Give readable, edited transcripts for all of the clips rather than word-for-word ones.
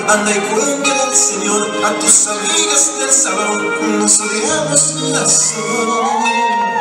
anda y cuéntale al Señor, a tus amigas del salón, nos odiamos una sola.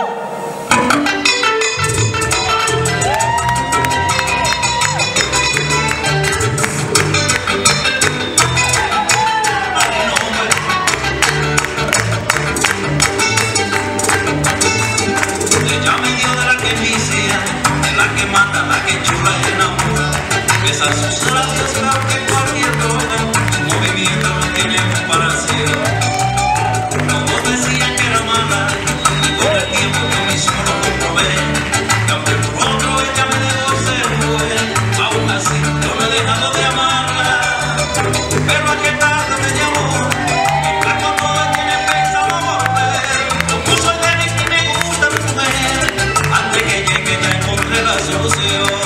Besa sus labios, creo que cualquier droga, su movimiento no tiene comparación. Todos decían que era mala, y con el tiempo yo mismo lo comprobé. Que aunque por otro ella me dejó ser mujer, aún así yo no he dejado de amarla. Pero a qué tarde me llamó, y flaco todo el que me pensaba volver. Como soy débil y me gusta mi mujer, antes que llegue ya encontré la solución.